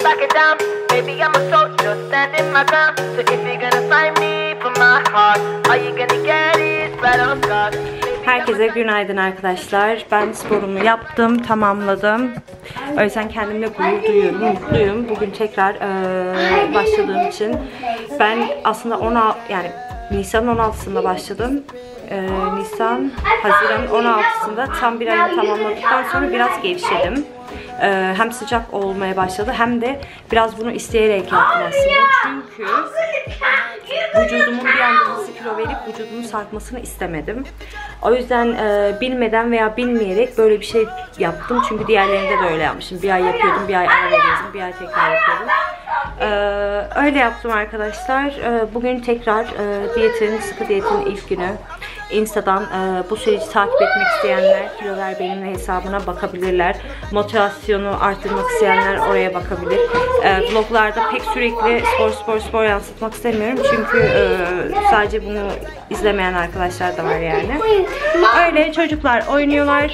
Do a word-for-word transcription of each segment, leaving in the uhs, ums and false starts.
back it down. Baby, I'm a soldier, standing my ground. So if you're gonna find me for my heart, all you gonna get is blood on scars. Herkese günaydın arkadaşlar. Ben sporumu yaptım, tamamladım. O yüzden kendimle gurur duyuyorum, mutluyum. Bugün tekrar e, başladığım için. Ben aslında on altı, yani Nisan'ın on altısında başladım. E, Nisan, Haziran on altısında tam bir ayını tamamladıktan sonra biraz gevşedim. E, hem sıcak olmaya başladı hem de biraz bunu isteyerek yaptım aslında. Çünkü vücudumun bir anda hızlı kilo verip vücudumun sarkmasını istemedim. O yüzden e, bilmeden veya bilmeyerek böyle bir şey yaptım. Çünkü diğerlerinde de öyle yapmışım. Bir ay yapıyordum, bir ay ara veriyordum, bir ay tekrar yapıyordum. Ee, öyle yaptım arkadaşlar. Ee, bugün tekrar e, diyetin, sıkı diyetin ilk günü. Insta'dan e, bu süreci takip etmek isteyenler Kilo Ver Benimle hesabına bakabilirler. Motivasyonu arttırmak isteyenler oraya bakabilir. E, vloglarda pek sürekli spor spor spor yansıtmak istemiyorum. Çünkü e, sadece bunu izlemeyen arkadaşlar da var yani. Öyle çocuklar oynuyorlar.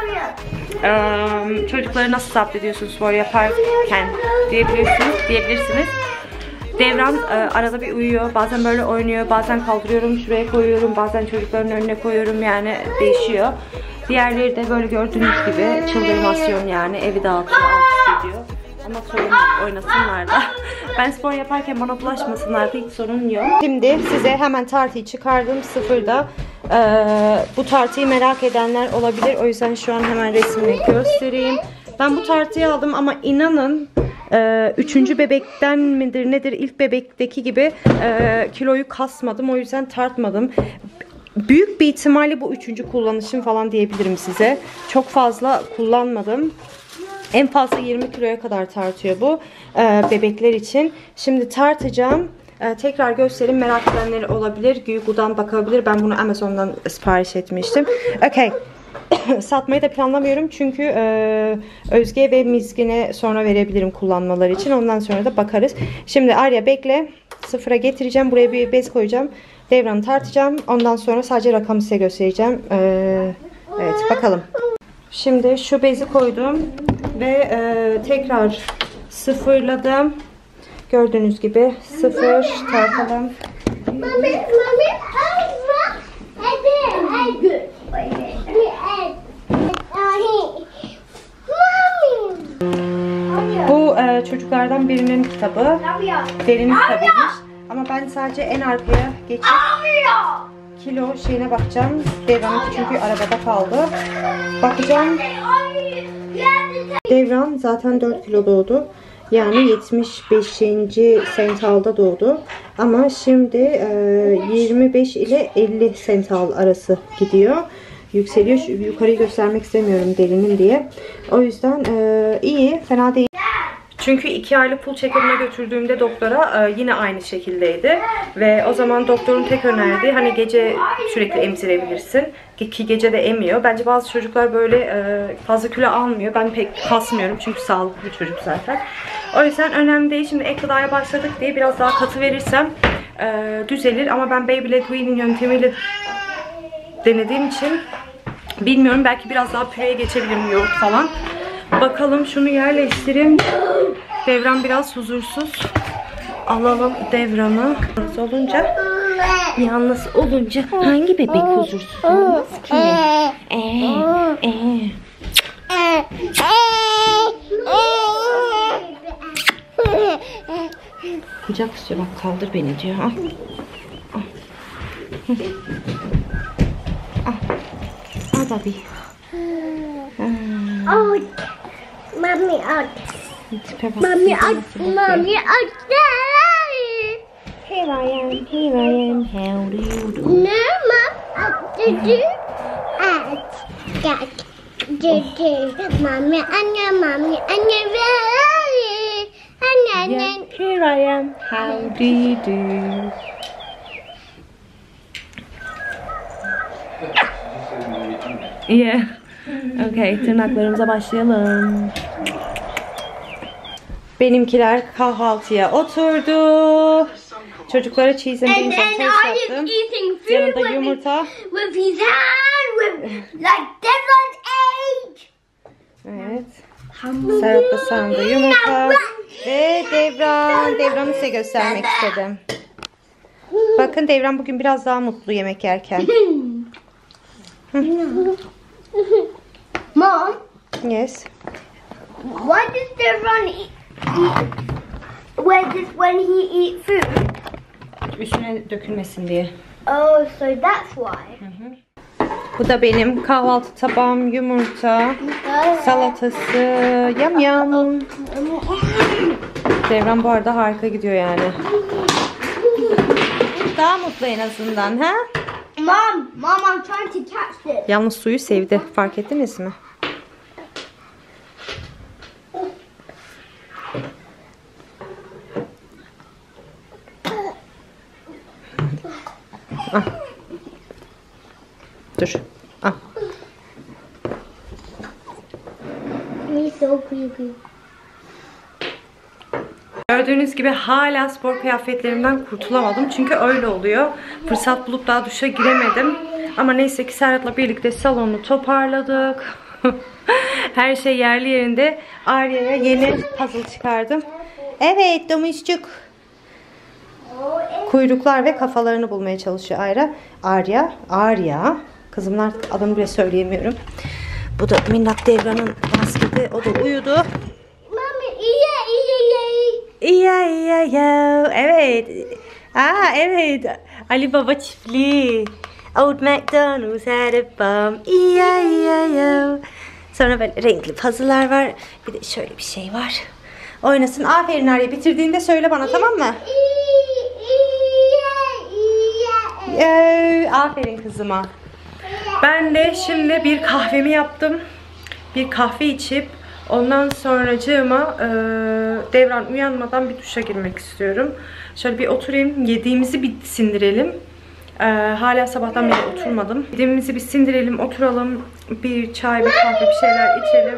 Ee, çocukları nasıl zapt ediyorsunuz spor yaparken diyebilirsiniz, diyebilirsiniz. Devran e, arada bir uyuyor, bazen böyle oynuyor, bazen kaldırıyorum, şuraya koyuyorum, bazen çocukların önüne koyuyorum, yani değişiyor. Diğerleri de böyle gördüğünüz gibi çıldırmasyon, yani evi dağıtıyor, alt üst ediyor. Ama sorun yok, oynasınlar da. Ben spor yaparken bana bulaşmasınlar da hiç sorun yok. Şimdi size hemen tartıyı çıkardım sıfırda. Ee, bu tartıyı merak edenler olabilir. O yüzden şu an hemen resmini göstereyim. Ben bu tartıyı aldım ama inanın e, üçüncü bebekten midir nedir, ilk bebekteki gibi e, kiloyu kasmadım. O yüzden tartmadım. Büyük bir ihtimalle bu üçüncü kullanışım falan diyebilirim size. Çok fazla kullanmadım. En fazla yirmi kiloya kadar tartıyor bu e, bebekler için. Şimdi tartacağım. E, tekrar göstereyim, merak edenler olabilir. Güygu'dan bakabilir. Ben bunu Amazon'dan sipariş etmiştim. Okay. Satmayı da planlamıyorum çünkü e, Özge ve Mizgin'e sonra verebilirim kullanmaları için. Ondan sonra da bakarız. Şimdi Arya bekle. Sıfıra getireceğim. Buraya bir bez koyacağım. Devranı tartacağım. Ondan sonra sadece rakamı size göstereceğim. E, evet bakalım. Şimdi şu bezi koydum ve e, tekrar sıfırladım. Gördüğünüz gibi sıfır tartalım. Bu e, çocuklardan birinin kitabı. Derinin kitabıymış. Ama ben sadece en arkaya geçip kilo şeyine bakacağım. Devran çünkü arabada kaldı. Bakacağım. Devran zaten dört kilo doğdu. Yani yetmiş beşinci sentalda doğdu. Ama şimdi e, yirmi beş ile elli sental arası gidiyor. Yükseliyor. Şu, yukarıyı göstermek istemiyorum derinin diye. O yüzden e, iyi. Fena değil. Çünkü iki aylık pul çekimine götürdüğümde doktora e, yine aynı şekildeydi. Ve o zaman doktorun tek önerdiği hani gece sürekli emzirebilirsin. Ki gece de emiyor. Bence bazı çocuklar böyle e, fazla kilo almıyor. Ben pek kasmıyorum çünkü sağlıklı bir çocuk zaten. O yüzden önemli değil. Şimdi ek gıdaya başladık diye biraz daha katı verirsem e, düzelir. Ama ben Baby Led Weaning yöntemiyle denediğim için bilmiyorum. Belki biraz daha püreye geçebilirim, yoğurt falan. Bakalım, şunu yerleştireyim. Devran biraz huzursuz. Alalım Devran'ı. Yalnız olunca, yalnız olunca hangi bebek huzursuz olmaz ki? Ee, ee. Kucak istiyor, bak kaldır beni diyor. Al. Al. Al. Al babi. Out. Mommy out. Mommy out. Mommy out. Here I am. Here I am. How do you do? No, Mom. Out. Did you? Out. Got. Did you? Mommy and your mommy and your belly. And then. Here I am. How do you do? Yeah. Okay, tırnaklarımıza başlayalım. Benimkiler kahvaltıya oturdu. Çocuklara cheese and beans and toast yaptım. Yanında yumurta. With his hand, with like Devon's age. Evet. Serhat da sandı yumurta. Ve Devran. Devran'ı size göstermek istedim. Bakın Devran bugün biraz daha mutlu yemek yerken. Mom, Yes. why does Devran eat, eat wear this when he eat food? Üstüne dökülmesin diye. Oh, so that's why. Bu da benim kahvaltı tabağım, yumurta, salatası, yam yam. Devran bu arada harika gidiyor yani. Daha mutlu en azından ha? Mom, Mom, I'm trying to catch this. Yalnız suyu sevdi. Fark ettiniz mi? Ah. Dur. Ah. He's so creepy. Gördüğünüz gibi hala spor kıyafetlerimden kurtulamadım. Çünkü öyle oluyor. Fırsat bulup daha duşa giremedim. Ama neyse ki Serhat'la birlikte salonu toparladık. Her şey yerli yerinde. Arya'ya yeni puzzle çıkardım. Evet domuzcuk. Kuyruklar ve kafalarını bulmaya çalışıyor Arya. Arya. Arya. Kızımın artık adını bile söyleyemiyorum. Bu da minnak Devran'ın basketi. O da uyudu. Mommy, yeah, yeah, İya iya ya. Evet. Aa evet. Ali Baba çiftliği. Old MacDonald's had a farm. İya iya ya. Sonra böyle renkli puzzle'lar var. Bir de şöyle bir şey var. Oynasın. Aferin Arya. Bitirdiğinde söyle bana tamam mı? Ee, aferin kızıma. Ben de şimdi bir kahvemi yaptım. Bir kahve içip ondan sonracığıma e, Devran uyanmadan bir duşa girmek istiyorum. Şöyle bir oturayım. Yediğimizi bir sindirelim. E, hala sabahtan beri oturmadım. Yediğimizi bir sindirelim, oturalım. Bir çay, bir kahve, bir şeyler içelim.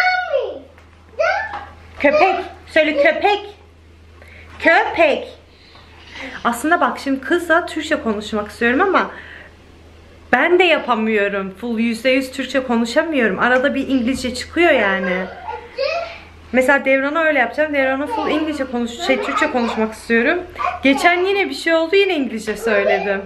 Köpek. Söyle köpek. Köpek. Aslında bak şimdi kızla Türkçe konuşmak istiyorum ama ben de yapamıyorum. Full yüzde yüz Türkçe konuşamıyorum. Arada bir İngilizce çıkıyor yani. Mesela Devran'a öyle yapacağım. Devran'a full İngilizce konuş, şey Türkçe konuşmak istiyorum. Geçen yine bir şey oldu, yine İngilizce söyledim.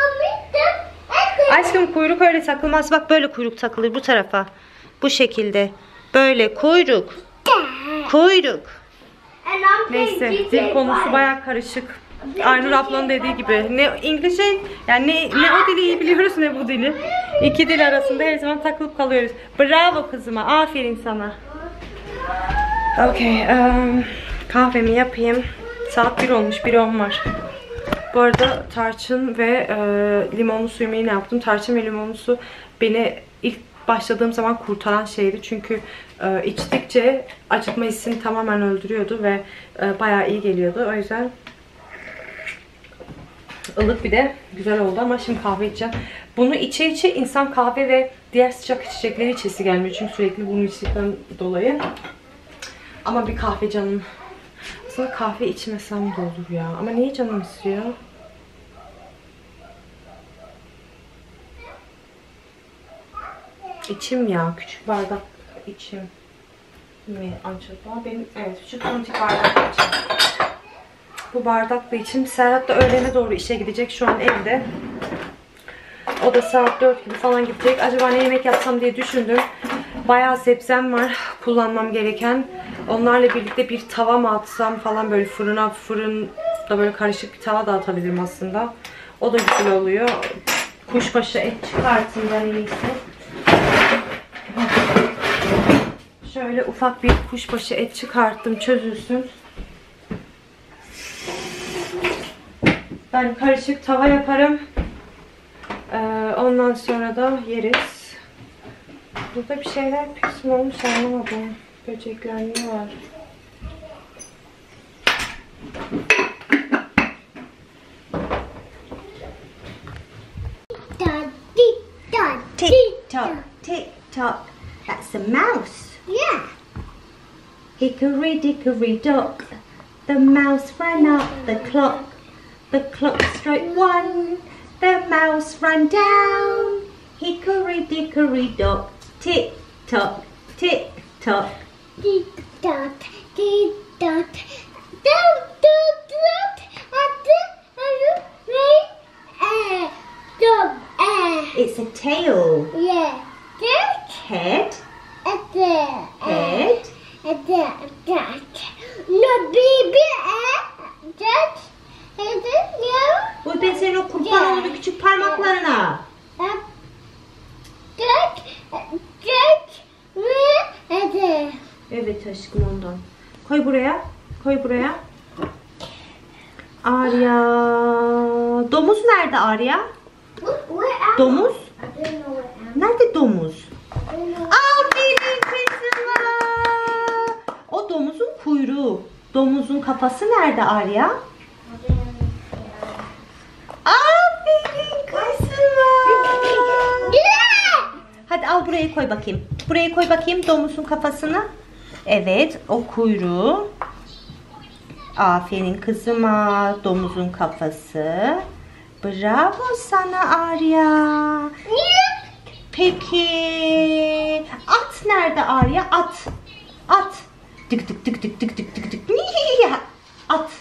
Aşkım kuyruk öyle takılmaz. Bak böyle kuyruk takılır bu tarafa. Bu şekilde. Böyle kuyruk. Kuyruk. Neyse dil konusu bayağı karışık. Aynur ablanın dediği gibi ne İngilizce yani ne, ne o dili iyi biliyoruz ne bu dili. İki dil arasında her zaman takılıp kalıyoruz. Bravo kızıma, aferin sana. Okay, um, kahvemi yapayım. Saat bir olmuş, bir on var. Bu arada tarçın ve e, limonlu suyumu yine yaptım. Tarçın ve limonlu su beni ilk başladığım zaman kurtaran şeydi. Çünkü e, içtikçe acıkma hissini tamamen öldürüyordu ve e, bayağı iyi geliyordu. O yüzden ılık bir de güzel oldu ama şimdi kahve içeceğim. Bunu içe içe insan kahve ve diğer sıcak içecekleri içesi gelmiyor. Çünkü sürekli bunu içtikten dolayı. Ama bir kahve canım. Aslında kahve içmesem de olur ya. Ama niye canım istiyor? İçim ya. Küçük bardak içim. Mi acaba? Benim evet küçük antik bardak içim. Bu bardakla içim. Serhat da öğlene doğru işe gidecek. Şu an evde. O da saat dört gibi falan gidecek. Acaba ne yemek yapsam diye düşündüm. Bayağı sebzem var kullanmam gereken. Onlarla birlikte bir tava mı atsam falan böyle fırına, fırında böyle karışık bir tava da atabilirim aslında. O da güzel oluyor. Kuşbaşı et çıkartayım ben en iyisi. Şöyle ufak bir kuşbaşı et çıkarttım, çözülsün. Ben karışık tava yaparım. Ee, ondan sonra da yeriz. Burada bir şeyler pis mi olmuş anlamadım. Böcekler ne var? Tick tock, tick tock. That's a mouse. Yeah. Hickory dickory dock. The mouse ran up the clock. The clock struck one. The mouse ran down. Hickory dickory dock. Tick tock, tick tock. Dot, dot, dot, dot, dot, dot, dot, dot, It's a tail. yeah, dot, Head. dot, Head. dot, dot. No baby, dot, dot, no, Bu ben senin o kurban olduğu küçük parmaklarına. dot, dot, dot, dot. Evet aşkım ondan. Koy buraya. Koy buraya. Arya. Domuz nerede Arya? Domuz? Nerede domuz? Aferin kızıma. O domuzun kuyruğu. Domuzun kafası nerede Arya? Aferin kızıma. Hadi al buraya koy bakayım. Buraya koy bakayım domuzun kafasını. Evet o kuyruğu. Aferin kızıma. Domuzun kafası. Bravo sana Arya. Peki at nerede Arya? At. At. Tık tık tık tık tık tık tık tık. At.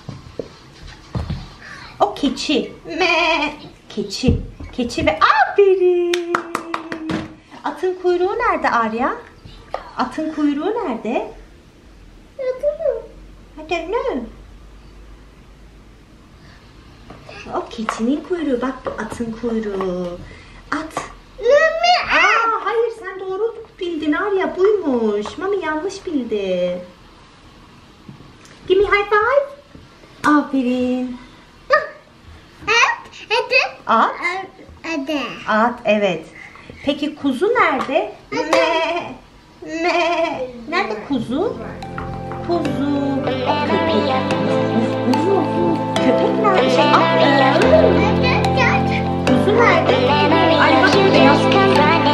O keçi. Me. Keçi. Keçi ve aferin. Atın kuyruğu nerede Arya? Atın kuyruğu nerede? I don't know. O keçinin kuyruğu. Bak bu atın kuyruğu. At. Aa, hayır sen doğru bildin Arya. Buymuş. Mami yanlış bildi. Give me high five. Aferin. At. At evet. Peki kuzu nerede? Me. Me. Nerede kuzu? Kuzu. Köpek. Kuzu. Köpek nerede? Şey, at. Kuzu nerede? Ay bak beyaz kuzu.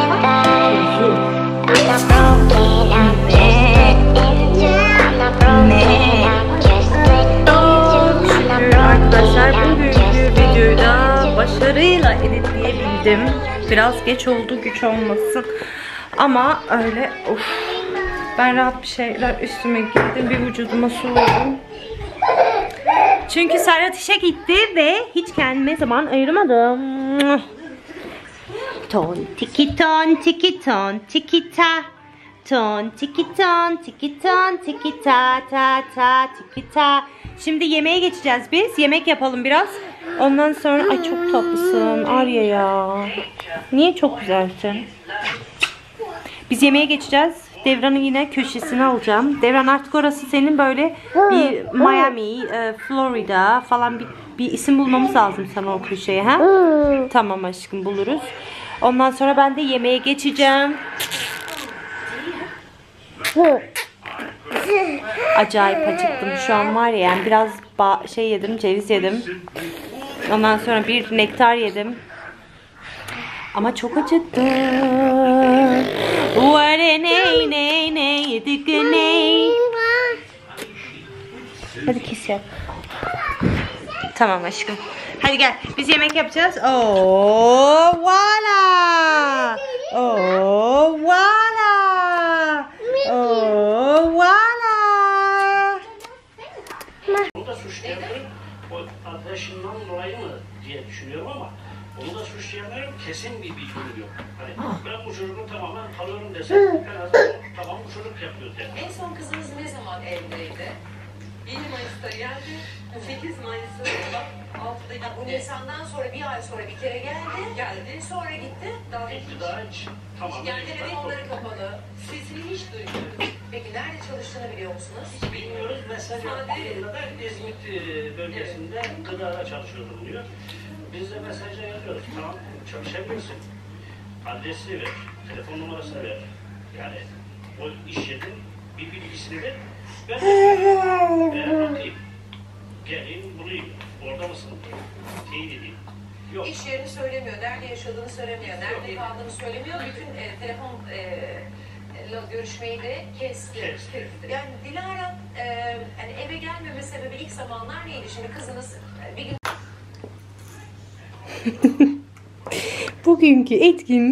Arkadaşlar bugünkü videoyu da başarıyla editleyebildim. Biraz geç oldu, güç olmasın. Ama öyle of. Ben rahat bir şeyler üstüme giydim. Bir vücuduma suladım. Çünkü Serhat işe gitti ve hiç kendime zaman ayırmadım. Ton tiki ton tiki ton tiki ta. Ton tiki ton tiki ton tiki ta ta ta tiki ta. Şimdi yemeğe geçeceğiz biz. Yemek yapalım biraz. Ondan sonra ay çok tatlısın Arya ya. Niye çok güzelsin? Biz yemeğe geçeceğiz. Devran'ın yine köşesini alacağım. Devran artık orası senin böyle bir Miami, Florida falan bir, bir isim bulmamız lazım sana o köşeye. Ha? Tamam aşkım buluruz. Ondan sonra ben de yemeğe geçeceğim. Acayip acıktım şu an var ya, yani biraz şey yedim, ceviz yedim. Ondan sonra bir nektar yedim. Ama çok acıktım. What a ney ney ney yedik ney. Hadi kiss yap. Tamam aşkım. Hadi gel. Biz yemek yapacağız. Oh, voila. Oh, voila. Oh, voila. Onu da suçlayanların o arkadaşından dolayı mı diye düşünüyorum ama onu da suçlayanların kesin bir bilgi yok. Hani ben bu çocuğu tamamen tanıyorum desem en azından tamam bu çocuk yapıyor der. En son kızınız ne zaman evdeydi? yedi Mayıs'ta geldi. sekiz Mayıs'ta altıda gitti. Bu Nisan'dan sonra bir ay sonra bir kere geldi. Geldi. Sonra gitti. Daha Gitti daha hiç tamamen yani telefonları kapalı. Sesini hiç duymuyoruz. Peki nerede çalıştığını biliyor musunuz? hiç bilmiyoruz. Mesaj attığında da İzmit e, bölgesinde gıdada çalışıyordum diyor. Biz de mesaja yazıyoruz. Tamam çalışabilirsin. Adresini ver. Telefon numarasını ver. Yani o iş yerinin bir bilgisini ver. Ben de bakayım. Geleyim bulayım. Orada mısın? Teyit edeyim. Yok. İş yerini söylemiyor. Nerede yaşadığını söylemiyor. Nerede kaldığını söylemiyor. Bütün e, telefon e, görüşmeyi de kesti. Kesti. Yani Dilara e, hani eve gelmeme sebebi ilk zamanlar neydi? Şimdi kızınız e, bir gün Bugünkü etkinlik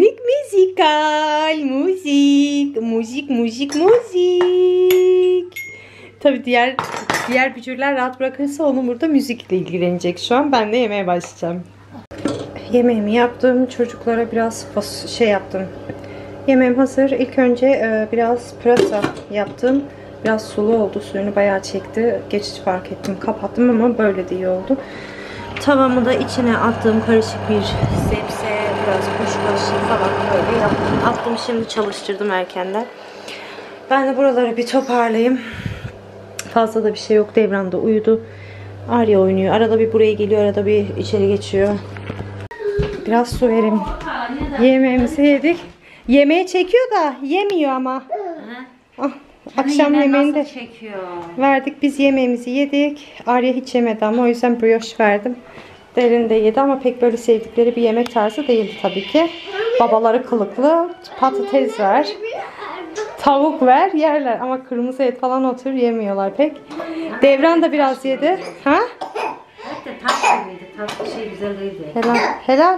Müzikal, müzik, müzik, müzik, müzik. Tabii diğer diğer bücürler rahat bırakırsa onun burada müzikle ilgilenecek şu an. Ben de yemeğe başlayacağım. Yemeğimi yaptım. Çocuklara biraz şey yaptım. Yemeğim hazır. İlk önce e, biraz pırasa yaptım. Biraz sulu oldu. Suyunu bayağı çekti. Geçici fark ettim. Kapattım ama böyle de iyi oldu. Tavamı da içine attığım karışık bir sebze, biraz kuşbaşı falan böyle yaptım. Attım, şimdi çalıştırdım erkenden. Ben de buraları bir toparlayayım. Fazla da bir şey yok. Devran da uyudu. Arya oynuyor. Arada bir buraya geliyor, arada bir içeri geçiyor. Biraz su vereyim. Yemeğimizi yedik. Yemeği çekiyor da yemiyor ama. Ah, akşam yemeğini de verdik. Biz yemeğimizi yedik. Arya hiç yemedi ama o yüzden brioche verdim. Derin de yedi ama pek böyle sevdikleri bir yemek tarzı değildi tabii ki. Babaları kılıklı. Patates ver, tavuk ver, yerler ama kırmızı et falan otur yemiyorlar pek. Devran da biraz yedi. Ha? Evet de tatlı mıydı? Tatlı şey güzel değildi. Helal. Helal.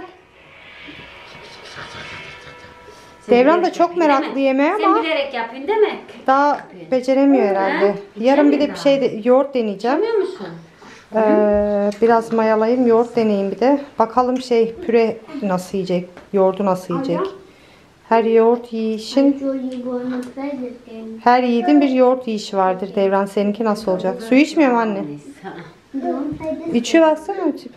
Devran da çok meraklı yemeğe ama Sen bilerek yapıyorsun değil mi? daha beceremiyor herhalde. Ha? Yarın bir de bir Daha. şey de, yoğurt deneyeceğim. Biliyor musun? Ee, biraz mayalayayım, yoğurt deneyeyim bir de. Bakalım şey püre nasıl yiyecek, yoğurdu nasıl yiyecek. Her yoğurt yiyişin, her yiğidin bir yoğurt yiyişi vardır. Devran, seninki nasıl olacak? Su içmiyor mu anne? İçiyor, baksana. İçiyor.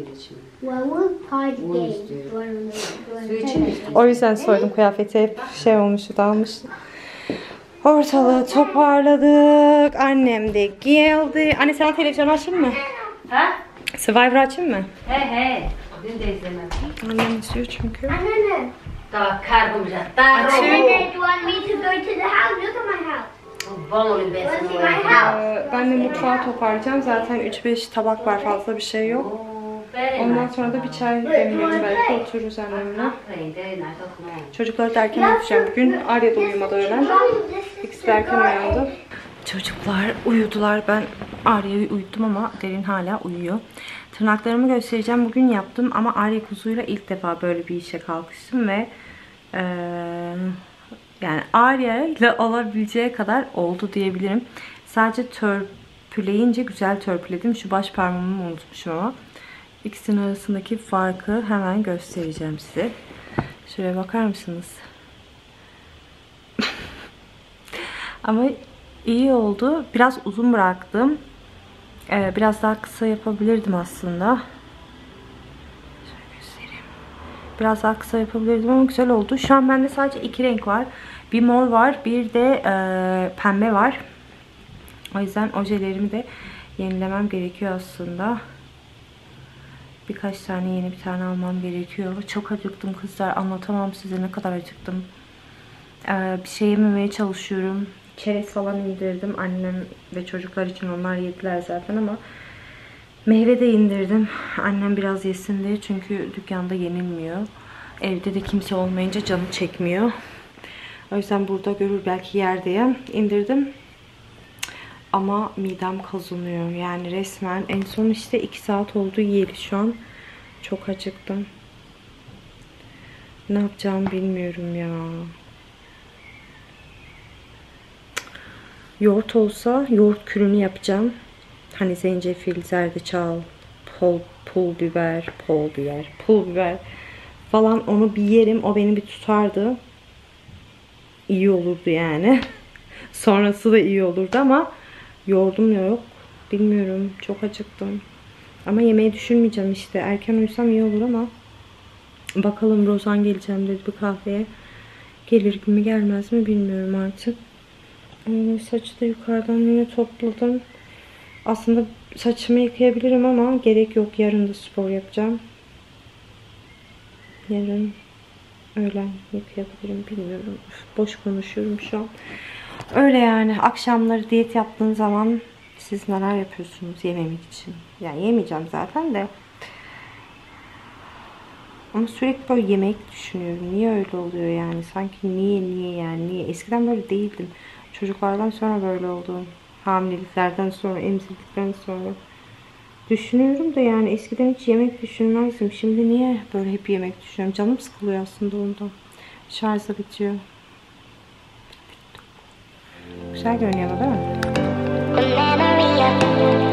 Su için mi? O yüzden soydum, kıyafeti hep şey olmuştu, dağılmıştı. Ortalığı toparladık. Annem de geldi. Anne, sana televizyon açayım mı? Ha? Survivor açayım mı? He he. Dün de izlemedim. Annem istiyor çünkü. Daha karbonhidrat. Daha And robo. then do you want me to go to the house? Look at my house. Bon olayım ben What's in sana. my house? Ee, ben de mutfağı toparlayacağım. Zaten üç beş tabak var, fazla bir şey yok. Ondan sonra da bir çay demleyelim, belki otururuz annemle. Çocukları da erken uyutacağım bugün. Arya da uyumadı öğlen. İkisi de erken uyandı. Çocuklar uyudular. Ben Arya'yı uyuttum ama Derin hala uyuyor. Tırnaklarımı göstereceğim. Bugün yaptım ama Arya kuzuyla ilk defa böyle bir işe kalkıştım ve ee, yani Arya ile olabileceği kadar oldu diyebilirim. Sadece törpüleyince güzel törpüledim. Şu baş parmağımı unutmuşum ama. İkisinin arasındaki farkı hemen göstereceğim size. Şuraya bakar mısınız? Ama iyi oldu. Biraz uzun bıraktım. Ee, biraz daha kısa yapabilirdim aslında. Şöyle göstereyim. Biraz daha kısa yapabilirdim ama güzel oldu. Şu an bende sadece iki renk var. Bir mor var, bir de e, pembe var. O yüzden ojelerimi de yenilemem gerekiyor aslında. Birkaç tane yeni bir tane almam gerekiyor. Çok acıktım kızlar. Anlatamam size ne kadar acıktım. Ee, bir şey yememeye çalışıyorum. Çerez falan indirdim. Annem ve çocuklar için, onlar yediler zaten ama meyve de indirdim. Annem biraz yesin diye, çünkü dükkanda yenilmiyor. Evde de kimse olmayınca canı çekmiyor. O yüzden burada görür belki yer diye indirdim. Ama midem kazınıyor. Yani resmen en son işte iki saat oldu yiyeli şu an. Çok acıktım. Ne yapacağımı bilmiyorum ya. Yoğurt olsa yoğurt kürünü yapacağım. Hani zencefil, zerdeçal, pul, pul biber, pul biber, pul biber falan, onu bir yerim. O beni bir tutardı. İyi olurdu yani. Sonrası da iyi olurdu ama yoğurdum yok. Bilmiyorum. Çok acıktım. Ama yemeği düşünmeyeceğim işte. Erken uyusam iyi olur ama bakalım, Rozan geleceğim dedi bir kahveye. Gelir mi gelmez mi bilmiyorum artık. Ee, saçı da yukarıdan yine topladım. Aslında saçımı yıkayabilirim ama gerek yok. Yarın da spor yapacağım. Yarın öğlen yıkayabilirim, bilmiyorum. Boş konuşuyorum şu an. Öyle yani. Akşamları diyet yaptığın zaman siz neler yapıyorsunuz yememek için? Yani yemeyeceğim zaten de. Ama sürekli böyle yemek düşünüyorum. Niye öyle oluyor yani? Sanki niye niye yani niye? Eskiden böyle değildim. Çocuklardan sonra böyle oldum. Hamileliklerden sonra, emzirdikten sonra. Düşünüyorum da yani eskiden hiç yemek düşünmezdim. Şimdi niye böyle hep yemek düşünüyorum? Canım sıkılıyor aslında ondan. Şarjı bitiyor. Güzel görünüyor ama değil mi?